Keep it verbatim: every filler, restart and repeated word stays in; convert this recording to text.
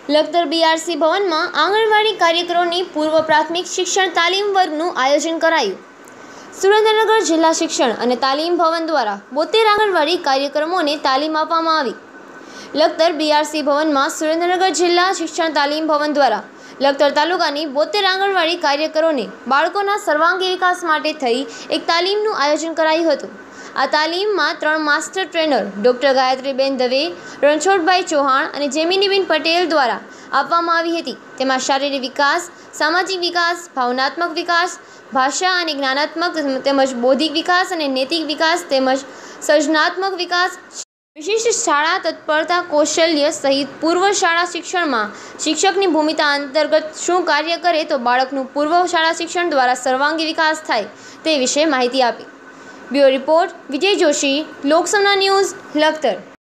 Lakhtar BRC ભવનમાં આંગણવાડી કાર્યકરોની પૂર્વ પ્રાથમિક શિક્ષણ તાલીમ વર્ગનું આયોજન કરાયું। સુરેન્દ્રનગર જિલ્લા શિક્ષણ અને તાલીમ ભવન દ્વારા બોતેર આંગણવાડી કાર્યક્રમોને તાલીમ આપવામાં આવી। લખતર બીઆરસી ભવનમાં સુરેન્દ્રનગર જિલ્લા શિક્ષણ તાલીમ ભવન દ્વારા લખતર તાલુકાની બોતેર આંગણવાડી કાર્યકરોને બાળકોના સર્વાંગી વિકાસ માટે થઈ એક તાલીમનું આયોજન કરાયું હતું। આ તાલીમમાં ત્રણ માસ્ટર ટ્રેનર ડૉક્ટર ગાયત્રીબેન દવે, રણછોડભાઈ ચૌહાણ અને જેમિનીબેન પટેલ દ્વારા આપવામાં આવી હતી। તેમાં શારીરિક વિકાસ, સામાજિક વિકાસ, ભાવનાત્મક વિકાસ, ભાષા અને જ્ઞાનાત્મક તેમજ બૌદ્ધિક વિકાસ અને નૈતિક વિકાસ તેમજ સર્જનાત્મક વિકાસ, વિશિષ્ટ શાળા તત્પરતા, કૌશલ્ય સહિત પૂર્વ શાળા શિક્ષણમાં શિક્ષકની ભૂમિકા અંતર્ગત શું કાર્ય કરે તો બાળકનું પૂર્વ શાળા શિક્ષણ દ્વારા સર્વાંગી વિકાસ થાય તે વિશે માહિતી આપી। બ્યુરો રિપોર્ટ વિજય જોશી, લોકસમના ન્યૂઝ, લખતર।